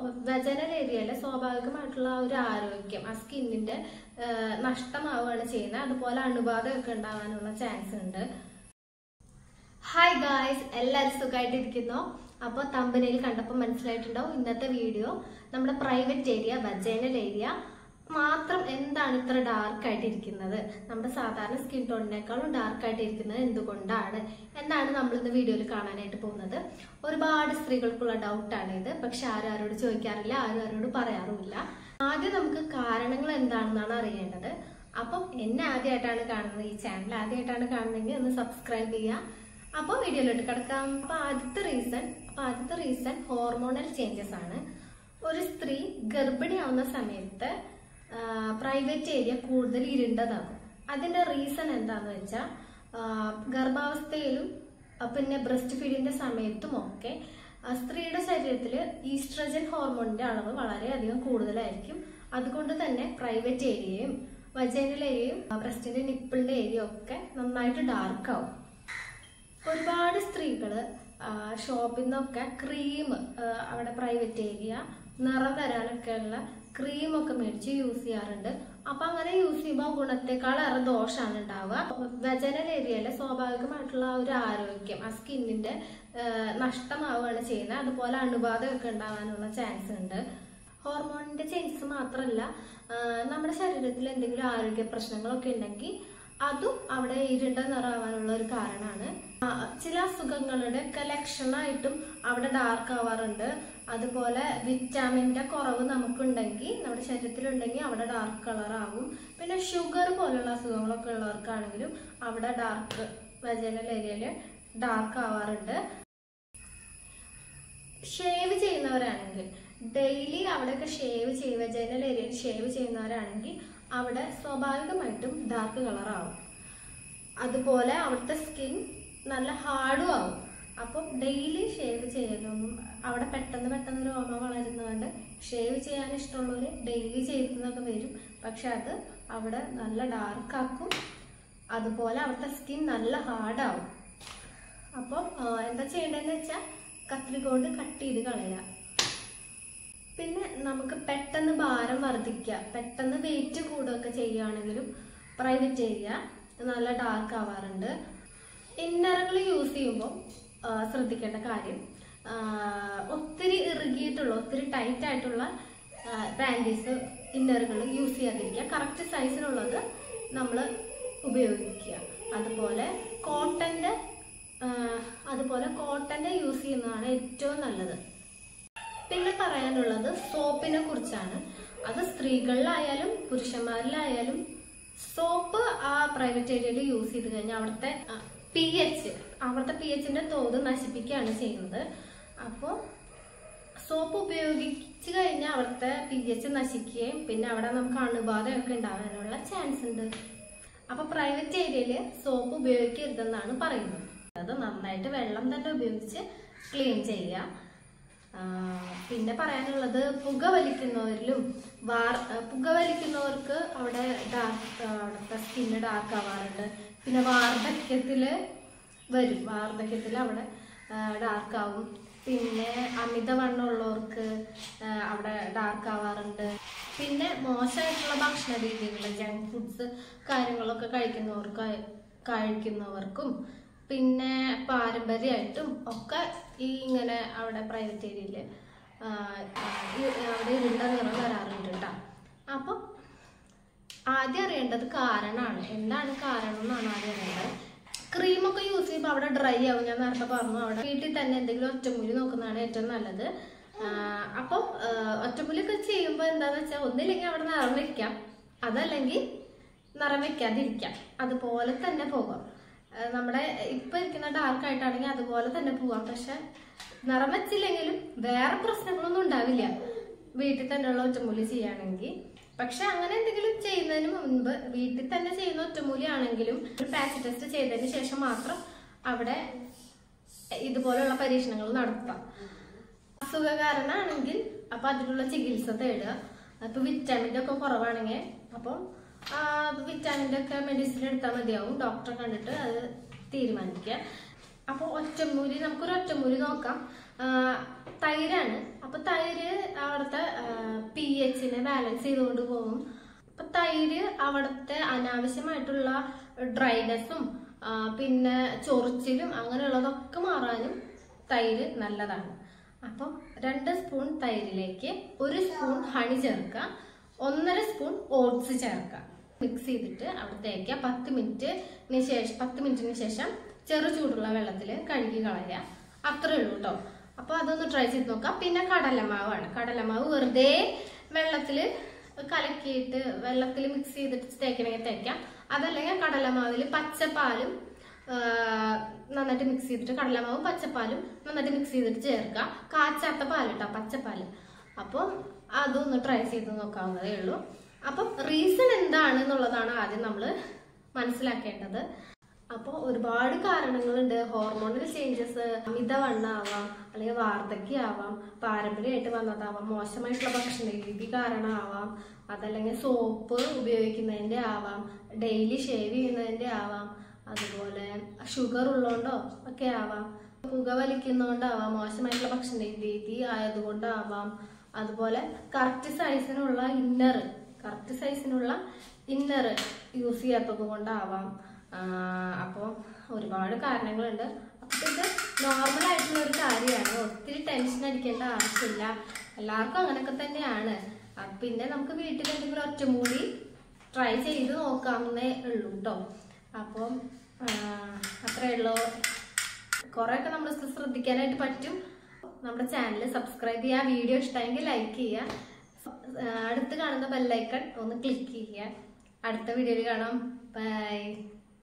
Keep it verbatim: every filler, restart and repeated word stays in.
Vaginal ഏരിയയിലെ സ്വാഭാവികമായിട്ടുള്ള ഒരു ആരോഗ്യം ആ സ്കിന്നിന്റെ നഷ്ടമാവുകയാണ് ചെയ്യുന്നത്. അതുപോലെ അണുബാധയൊക്കെ ഉണ്ടാവാനുള്ള ചാൻസ് ഉണ്ട്. ഹായ് ഗായ്സ്, എല്ലാവരും സുഖമായിട്ടിരിക്കുന്നു. അപ്പോൾ തമ്പനയിൽ കണ്ടപ്പോൾ മനസ്സിലായിട്ടുണ്ടാവും ഇന്നത്തെ വീഡിയോ നമ്മുടെ പ്രൈവറ്റ് ഏരിയ വെജനൽ ഏരിയ മാത്രം എന്താണ് ഇത്ര ഡാർക്ക് ആയിട്ടിരിക്കുന്നത്, നമ്മുടെ സാധാരണ സ്കിൻ ടോണിനേക്കാളും ഡാർക്ക് ആയിട്ടിരിക്കുന്നത് എന്തുകൊണ്ടാണ് എന്നാണ് നമ്മൾ ഇന്ന് വീഡിയോയിൽ കാണാനായിട്ട് പോകുന്നത്. ഒരുപാട് സ്ത്രീകൾക്കുള്ള ഡൗട്ടാണ് ഇത്. പക്ഷെ ആരും ആരോട് ചോദിക്കാറില്ല, ആരും ആരോട് പറയാറുമില്ല. ആദ്യം നമുക്ക് കാരണങ്ങൾ എന്താണെന്നാണ് അറിയേണ്ടത്. അപ്പം എന്നെ ആദ്യമായിട്ടാണ് കാണുന്നത്, ഈ ചാനൽ ആദ്യമായിട്ടാണ് കാണുന്നതെങ്കിൽ ഒന്ന് സബ്സ്ക്രൈബ് ചെയ്യുക. അപ്പോൾ വീഡിയോയിലോട്ട് കിടക്കാം. അപ്പൊ ആദ്യത്തെ റീസൺ അപ്പൊ ആദ്യത്തെ റീസൺ ഹോർമോണൽ ചേഞ്ചസ് ആണ്. ഒരു സ്ത്രീ ഗർഭിണിയാവുന്ന സമയത്ത് പ്രൈവറ്റ് ഏരിയ കൂടുതൽ ഇരുണ്ടതാകും. അതിന്റെ റീസൺ എന്താന്ന് വെച്ചാൽ ഗർഭാവസ്ഥയിലും പിന്നെ ബ്രസ്റ്റ് ഫീഡിന്റെ സമയത്തും ഒക്കെ സ്ത്രീയുടെ ശരീരത്തിൽ ഈസ്ട്രജൻ ഹോർമോണിന്റെ അളവ് വളരെയധികം കൂടുതലായിരിക്കും. അതുകൊണ്ട് തന്നെ പ്രൈവറ്റ് ഏരിയയും വജൈനൽ ഏരിയയും ബ്രസ്റ്റിന്റെ നിപ്പിളിന്റെ ഏരിയ ഒക്കെ നന്നായിട്ട് ഡാർക്ക് ആവും. ഒരുപാട് സ്ത്രീകള് ഷോപ്പിൽ നിന്നൊക്കെ ക്രീം, അവിടെ പ്രൈവറ്റ് ഏരിയ നിറം തരാനൊക്കെ ഉള്ള ക്രീമൊക്കെ മേടിച്ച് യൂസ് ചെയ്യാറുണ്ട്. അപ്പൊ അങ്ങനെ യൂസ് ചെയ്യുമ്പോൾ ഗുണത്തെക്കാൾ ഏറെ ദോഷമാണ് ഉണ്ടാവുക. വെജനൽ ഏരിയയിലെ സ്വാഭാവികമായിട്ടുള്ള ഒരു ആരോഗ്യം ആ സ്കിന്നിന്റെ നഷ്ടമാവുകയാണ് ചെയ്യുന്നത്. അതുപോലെ അണുബാധയൊക്കെ ഉണ്ടാവാനുള്ള ചാൻസ് ഉണ്ട്. ഹോർമോണിന്റെ ചേഞ്ചസ് മാത്രമല്ല, നമ്മുടെ ശരീരത്തിൽ എന്തെങ്കിലും ആരോഗ്യ പ്രശ്നങ്ങളൊക്കെ ഉണ്ടെങ്കിൽ അതും അവിടെ ഇരുണ്ട നിറാവാനുള്ള ഒരു കാരണമാണ്. ചില അസുഖങ്ങളുടെ ഒക്കെ ലക്ഷണമായിട്ടും അവിടെ ഡാർക്ക് ആവാറുണ്ട്. അതുപോലെ വിറ്റാമിന്റെ കുറവ് നമുക്കുണ്ടെങ്കിൽ, നമ്മുടെ ശരീരത്തിലുണ്ടെങ്കിൽ അവിടെ ഡാർക്ക് കളർ ആവും. പിന്നെ ഷുഗർ പോലുള്ള അസുഖങ്ങളൊക്കെ ഉള്ളവർക്കാണെങ്കിലും അവിടെ ഡാർക്ക് വെജനൽ ഏരിയയില് ഡാർക്ക് ആവാറുണ്ട്. ഷേവ് ചെയ്യുന്നവരാണെങ്കിൽ ഡെയിലി അവിടെയൊക്കെ ഷേവ് ചെയ്യും, വെജനൽ ഏരിയയിൽ ഷേവ് ചെയ്യുന്നവരാണെങ്കിൽ അവിടെ സ്വാഭാവികമായിട്ടും ഡാർക്ക് കളർ ആവും. അതുപോലെ അവിടുത്തെ സ്കിൻ നല്ല ഹാർഡും ആവും. അപ്പം ഡെയിലി ഷേവ് ചെയ്യലൊന്നും അവിടെ പെട്ടെന്ന് പെട്ടെന്ന് രോമം വളരുന്നതുകൊണ്ട് ഷേവ് ചെയ്യാൻ ഇഷ്ടമുള്ളവര് ഡെയിലി ചെയ്യുന്നതൊക്കെ വരും. പക്ഷെ അത് അവിടെ നല്ല ഡാർക്ക് ആക്കും. അതുപോലെ അവിടുത്തെ സ്കിൻ നല്ല ഹാർഡാവും. അപ്പം എന്താ ചെയ്യേണ്ടതെന്ന് വെച്ചാൽ കത്രിക കൊണ്ട് കട്ട് ചെയ്ത് കളയുക. പിന്നെ നമുക്ക് പെട്ടെന്ന് ഭാരം വർദ്ധിക്കുക, പെട്ടെന്ന് വെയിറ്റ് കൂടുകയൊക്കെ ചെയ്യുകയാണെങ്കിലും പ്രൈവറ്റ് ഏരിയ നല്ല ഡാർക്ക് ആവാറുണ്ട്. ഇന്നറുകൾ യൂസ് ചെയ്യുമ്പോൾ ശ്രദ്ധിക്കേണ്ട കാര്യം, ഒത്തിരി ഇറുകിയിട്ടുള്ള ഒത്തിരി ടൈറ്റ് ആയിട്ടുള്ള പാൻറ്റീസ് ഇന്നറുകൾ യൂസ് ചെയ്യാതിരിക്കുക. കറക്റ്റ് സൈസിനുള്ളത് നമ്മൾ ഉപയോഗിക്കുക. അതുപോലെ കോട്ടന്റെ അതുപോലെ കോട്ടന്റെ യൂസ് ചെയ്യുന്നതാണ് ഏറ്റവും നല്ലത്. പിന്നെ പറയാനുള്ളത് സോപ്പിനെ കുറിച്ചാണ്. അത് സ്ത്രീകളിലായാലും പുരുഷന്മാരിലായാലും സോപ്പ് ആ പ്രൈവറ്റ് ഏരിയയിൽ യൂസ് ചെയ്ത് കഴിഞ്ഞാൽ അവിടുത്തെ പി എച്ച് അവിടുത്തെ പി എച്ചിന്റെ തോത് നശിപ്പിക്കുകയാണ് ചെയ്യുന്നത്. അപ്പോൾ സോപ്പ് ഉപയോഗിച്ച് കഴിഞ്ഞാൽ അവിടുത്തെ പി എച്ച് നശിക്കുകയും പിന്നെ അവിടെ നമുക്ക് അണുബാധയൊക്കെ ഉണ്ടാകാനുള്ള ചാൻസ് ഉണ്ട്. അപ്പൊ പ്രൈവറ്റ് ഏരിയയിൽ സോപ്പ് ഉപയോഗിക്കരുതെന്നാണ് പറയുന്നത്. അത് നന്നായിട്ട് വെള്ളം തന്നെ ഉപയോഗിച്ച് ക്ലീൻ ചെയ്യുക. പിന്നെ പറയാനുള്ളത് പുക വലിക്കുന്നവരിലും വാർ പുക വലിക്കുന്നവർക്ക് അവിടെ ഡാർക്ക് അവിടുത്തെ സ്കിന്ന് ഡാർക്ക് ആവാറുണ്ട്. പിന്നെ വാർദ്ധക്യത്തില് വരും, വാർദ്ധക്യത്തിൽ അവിടെ ഡാർക്ക് ആവും. പിന്നെ അമിതവണ്ണമുള്ളവർക്ക് അവിടെ ഡാർക്ക് ആവാറുണ്ട്. പിന്നെ മോശമായിട്ടുള്ള ഭക്ഷണ രീതികൾ, ജങ്ക് ഫുഡ്സ് കാര്യങ്ങളൊക്കെ കഴിക്കുന്നവർക്ക് കഴിക്കുന്നവർക്കും പിന്നെ പാരമ്പര്യമായിട്ടും ഒക്കെ ഈ ഇങ്ങനെ അവിടെ പ്രൈവറ്റ് ഏരിയയില് അവിടെ ഇരുണ്ട നിറം വരാറുണ്ട് കേട്ടോ. അപ്പം ആദ്യം അറിയേണ്ടത് കാരണമാണ്. എന്താണ് കാരണം എന്നാണ് ആദ്യം അറിയേണ്ടത്. ക്രീമൊക്കെ യൂസ് ചെയ്യുമ്പോൾ അവിടെ ഡ്രൈ ആവും. ഞാൻ നേരത്തെ പറഞ്ഞു, അവിടെ വീട്ടിൽ തന്നെ എന്തെങ്കിലും ഒറ്റമൂലി നോക്കുന്നതാണ് ഏറ്റവും നല്ലത്. അപ്പം ഒറ്റമൂലിയൊക്കെ ചെയ്യുമ്പോൾ എന്താന്ന് വെച്ചാൽ ഒന്നില്ലെങ്കിൽ അവിടെ നിറം വെക്കാം, അതല്ലെങ്കിൽ നിറം വെക്കാതിരിക്കാം. അതുപോലെ തന്നെ പോകാം. നമ്മുടെ ഇപ്പൊ ഇരിക്കുന്ന ഡാർക്ക് ആയിട്ടാണെങ്കിൽ അതുപോലെ തന്നെ പോവാം. പക്ഷെ നിറം വെച്ചില്ലെങ്കിലും വേറെ പ്രശ്നങ്ങളൊന്നും ഉണ്ടാവില്ല വീട്ടിൽ തന്നെയുള്ള ഒറ്റമൂലി ചെയ്യുകയാണെങ്കിൽ. പക്ഷെ അങ്ങനെ എന്തെങ്കിലും ചെയ്യുന്നതിന് മുൻപ് വീട്ടിൽ തന്നെ ചെയ്യുന്ന ഒറ്റമൂലി ആണെങ്കിലും ഒരു പാച്ച് ടെസ്റ്റ് ചെയ്തതിന് ശേഷം മാത്രം അവിടെ ഇതുപോലുള്ള പരീക്ഷണങ്ങൾ നടത്താം. അസുഖകാരനാണെങ്കിൽ അപ്പൊ അതിനുള്ള ചികിത്സ തേടുക. അപ്പൊ വിറ്റാമിൻ്റെ ഒക്കെ കുറവാണെങ്കിൽ അപ്പം വിറ്റാമിൻ്റെ ഒക്കെ മെഡിസിൻ എടുത്താൽ മതിയാവും. ഡോക്ടറെ കണ്ടിട്ട് അത് തീരുമാനിക്കുക. അപ്പോൾ ഒറ്റമൂലി, നമുക്കൊരു ഒറ്റമൂലി നോക്കാം. തൈരാണ്. അപ്പൊ തൈര് അവിടെ അവിടുത്തെ പി എച്ചിനെ ബാലൻസ് ചെയ്തുകൊണ്ട് പോകും. അപ്പൊ തൈര് അവിടുത്തെ അനാവശ്യമായിട്ടുള്ള ഡ്രൈനെസ്സും പിന്നെ ചൊറിച്ചിലും അങ്ങനെയുള്ളതൊക്കെ മാറാനും തൈര് നല്ലതാണ്. അപ്പം രണ്ട് സ്പൂൺ തൈരിലേക്ക് ഒരു സ്പൂൺ ഹണി ചേർക്കുക, ഒന്നര സ്പൂൺ ഓട്സ് ചേർക്കുക, മിക്സ് ചെയ്തിട്ട് അവിടെ തേക്കുക. പത്ത് മിനിറ്റിന് ശേഷം പത്ത് മിനിറ്റിന് ശേഷം ചെറു ചൂടുള്ള വെള്ളത്തിൽ കഴുകി കളയുക. അത്രേ ഉള്ളൂ കേട്ടോ. അപ്പൊ അതൊന്ന് ട്രൈ ചെയ്ത് നോക്കാം. പിന്നെ കടലമാവാണ്. കടലമാവ് വെറുതെ വെള്ളത്തിൽ കലക്കിയിട്ട് വെള്ളത്തിൽ മിക്സ് ചെയ്തിട്ട് തേക്കണമെങ്കിൽ തേക്കാം. അതല്ലെങ്കിൽ കടലമാവിൽ പച്ചപ്പാലും നന്നായിട്ട് മിക്സ് ചെയ്തിട്ട് കടലമാവും പച്ചപ്പാലും നന്നായിട്ട് മിക്സ് ചെയ്തിട്ട് ചേർക്കുക. കാച്ചാത്ത പാലിട്ടാ പച്ചപ്പാല്. അപ്പം അതൊന്ന് ട്രൈ ചെയ്ത് നോക്കാവുന്നതേ ഉള്ളൂ. അപ്പം റീസൺ എന്താണെന്നുള്ളതാണ് ആദ്യം നമ്മൾ മനസ്സിലാക്കേണ്ടത്. അപ്പോൾ ഒരുപാട് കാരണങ്ങളുണ്ട്. ഹോർമോണൽ ചേഞ്ചസ്, അമിതവണ്ണാവാം, അല്ലെങ്കിൽ വാർദ്ധക്യമാവാം, പാരമ്പര്യമായിട്ട് വന്നതാവാം, മോശമായിട്ടുള്ള ഭക്ഷണ രീതി കാരണമാവാം, അതല്ലെങ്കിൽ സോപ്പ് ഉപയോഗിക്കുന്നതിൻ്റെ ആവാം, ഡെയിലി ഷേവ് ചെയ്യുന്നതിൻ്റെ ആവാം, അതുപോലെ ഷുഗർ ഉള്ളതുകൊണ്ടോ ഒക്കെ ആവാം, പുക വലിക്കുന്നതുകൊണ്ടാവാം, മോശമായിട്ടുള്ള ഭക്ഷണ രീതി ആയതുകൊണ്ടാവാം, അതുപോലെ കറക്റ്റ് സൈസിനുള്ള ഇന്നർ കറക്റ്റ് സൈസിനുള്ള ഇന്നർ യൂസ് ചെയ്യാത്തത് കൊണ്ടാവാം. അപ്പോൾ ഒരുപാട് കാരണങ്ങളുണ്ട്. അപ്പോൾ ഇത് നോർമൽ ആയിട്ടുള്ള ഒരു കാര്യമാണ്. ഒത്തിരി ടെൻഷൻ അടിക്കേണ്ട ആവശ്യമില്ല. എല്ലാവർക്കും അങ്ങനെയൊക്കെ തന്നെയാണ്. പിന്നെ നമുക്ക് വീട്ടിൽ എന്തെങ്കിലും ഒറ്റമൂടി ട്രൈ ചെയ്ത് നോക്കാവുന്നേ ഉള്ളൂ കേട്ടോ. അപ്പം അത്രയേ ഉള്ളൂ. കുറേയൊക്കെ നമ്മൾ ശ്രദ്ധിക്കാനായിട്ട് പറ്റും. നമ്മുടെ ചാനൽ സബ്സ്ക്രൈബ് ചെയ്യുക, വീഡിയോ ഇഷ്ടമെങ്കിൽ ലൈക്ക് ചെയ്യുക, അടുത്ത് കാണുന്ന ബെല്ലൈക്കൺ ഒന്ന് ക്ലിക്ക് ചെയ്യുക. അടുത്ത വീഡിയോയിൽ കാണാം. ബൈ.